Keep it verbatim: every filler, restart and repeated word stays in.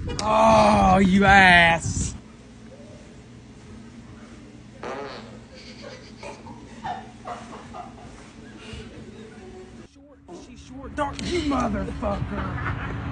Oh, you ass. Short, she's short, dark, you motherfucker.